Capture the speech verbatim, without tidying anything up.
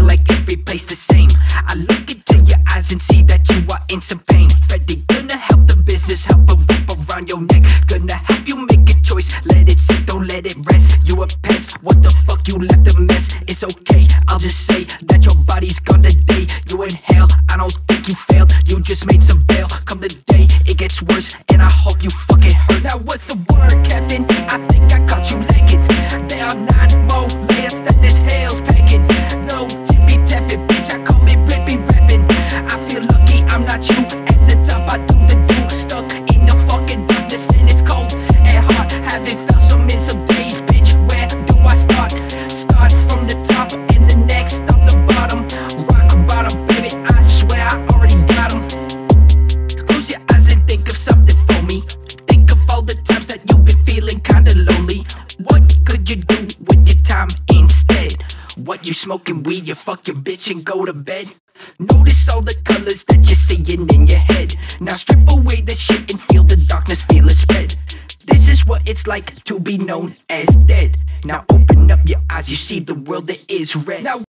feel like every place the same. I look into your eyes and see that you are in some pain. Freddy, gonna help the business, help a rope around your neck. Gonna help you make a choice, let it sit, don't let it rest. You a pest, what the fuck, you left a mess. It's okay, I'll just say that your body's gone today. You inhale, I don't think you failed, you just made some bail. Come the day, it gets worse, and I hope you fucking hurt. Now what's the word, Captain? I think I caught you lacking. There are nine more layers that this hell's packing. No tippy tapping, bitch, I call me rippy rapping. I feel lucky I'm not you, at the top I do the do. Stuck in the fucking darkness and it's cold and hard. Haven't felt some in some days, bitch, where do I start? Start from the top and the next up the bottom. Rock bottom, baby, I swear I already got them. Close your eyes and think of something for me. Think of all the times that you've been feeling kinda lonely. What could you do with your time instead? What, you smoking weed, you fuck your bitch and go to bed? Notice all the colors that you're seeing in your head. Now strip away the shit and feel the darkness, feel it spread. This is what it's like to be known as dead. Now open up your eyes, you see the world that is red. Now